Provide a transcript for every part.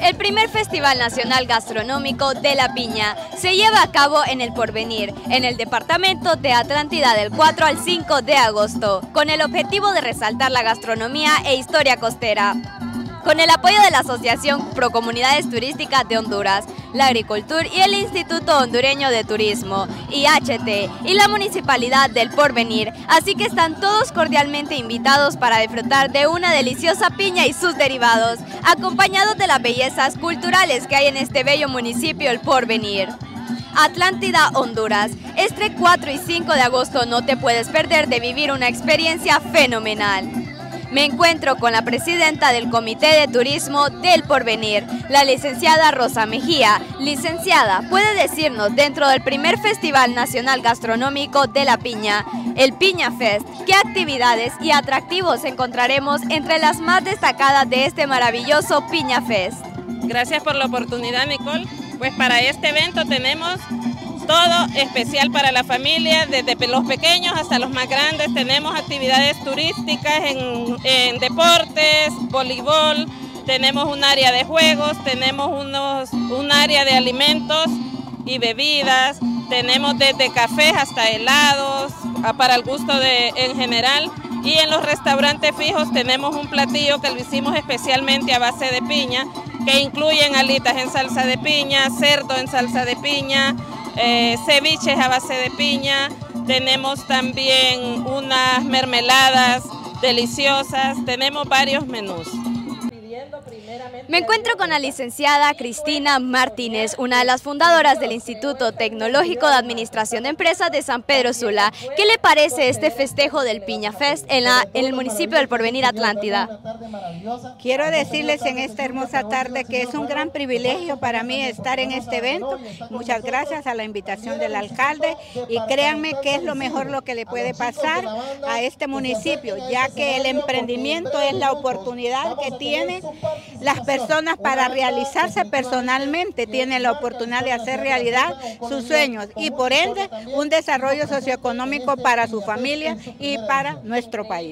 El primer Festival Nacional Gastronómico de la Piña se lleva a cabo en El Porvenir, en el departamento de Atlántida del 4 al 5 de agosto, con el objetivo de resaltar la gastronomía e historia costera. Con el apoyo de la Asociación Procomunidades Turísticas de Honduras, la Agricultura y el Instituto Hondureño de Turismo, IHT, y la Municipalidad del Porvenir, así que están todos cordialmente invitados para disfrutar de una deliciosa piña y sus derivados, acompañados de las bellezas culturales que hay en este bello municipio, El Porvenir. Atlántida, Honduras. Este 4 y 5 de agosto no te puedes perder de vivir una experiencia fenomenal. Me encuentro con la presidenta del Comité de Turismo del Porvenir, la licenciada Rosa Mejía. Licenciada, ¿puede decirnos, dentro del primer Festival Nacional Gastronómico de la Piña, el Piña Fest, qué actividades y atractivos encontraremos entre las más destacadas de este maravilloso Piña Fest? Gracias por la oportunidad, Nicole. Pues para este evento tenemos todo especial para la familia, desde los pequeños hasta los más grandes. Tenemos actividades turísticas en deportes, voleibol, tenemos un área de juegos, tenemos un área de alimentos y bebidas, tenemos desde cafés hasta helados, para el gusto en general. Y en los restaurantes fijos tenemos un platillo que lo hicimos especialmente a base de piña, que incluyen alitas en salsa de piña, cerdo en salsa de piña, ceviches a base de piña, tenemos también unas mermeladas deliciosas, tenemos varios menús. Me encuentro con la licenciada Cristina Martínez, una de las fundadoras del Instituto Tecnológico de Administración de Empresas de San Pedro Sula. ¿Qué le parece este festejo del Piña Fest en el municipio del Porvenir, Atlántida? Quiero decirles en esta hermosa tarde que es un gran privilegio para mí estar en este evento. Muchas gracias a la invitación del alcalde y créanme que es lo mejor lo que le puede pasar a este municipio, ya que el emprendimiento es la oportunidad que tienen las personas para realizarse personalmente, tienen la oportunidad de hacer realidad sus sueños y por ende un desarrollo socioeconómico para su familia y para nuestro país.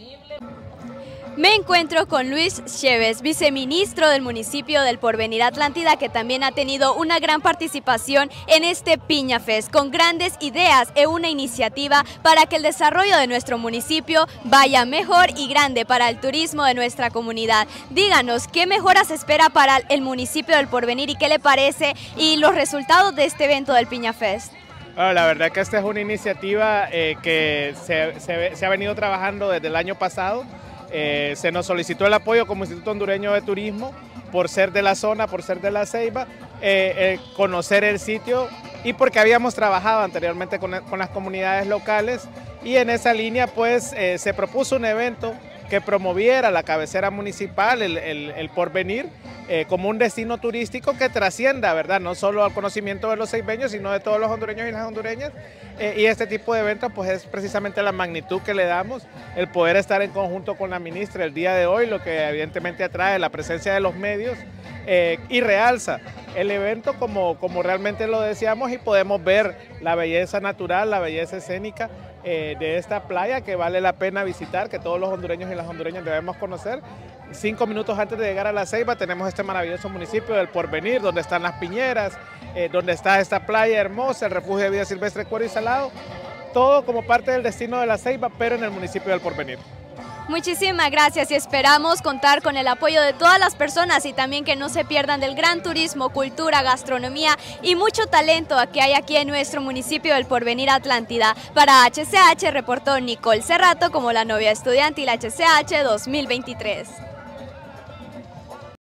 Me encuentro con Luis Chévez, viceministro del municipio del Porvenir, Atlántida, que también ha tenido una gran participación en este Piña Fest, con grandes ideas y una iniciativa para que el desarrollo de nuestro municipio vaya mejor y grande para el turismo de nuestra comunidad. Díganos, ¿qué mejoras espera para el municipio del Porvenir y qué le parece y los resultados de este evento del Piña Fest? Bueno, la verdad que esta es una iniciativa que se ha venido trabajando desde el año pasado. Se nos solicitó el apoyo como Instituto Hondureño de Turismo por ser de la zona, por ser de La Ceiba, conocer el sitio y porque habíamos trabajado anteriormente con las comunidades locales y en esa línea pues se propuso un evento que promoviera la cabecera municipal, el Porvenir, como un destino turístico que trascienda, ¿verdad? No solo al conocimiento de los ceibeños, sino de todos los hondureños y las hondureñas. Y este tipo de eventos pues es precisamente la magnitud que le damos, el poder estar en conjunto con la ministra el día de hoy, lo que evidentemente atrae la presencia de los medios y realza el evento como realmente lo deseamos y podemos ver la belleza natural, la belleza escénica de esta playa que vale la pena visitar, que todos los hondureños y las hondureñas debemos conocer. 5 minutos antes de llegar a La Ceiba tenemos este maravilloso municipio del Porvenir, donde están las piñeras, donde está esta playa hermosa, el refugio de vida silvestre Cuero y Salado, todo como parte del destino de La Ceiba, pero en el municipio del Porvenir. Muchísimas gracias y esperamos contar con el apoyo de todas las personas y también que no se pierdan del gran turismo, cultura, gastronomía y mucho talento que hay aquí en nuestro municipio del Porvenir, Atlántida. Para HCH reportó Nicole Cerrato como la novia estudiantil HCH 2023.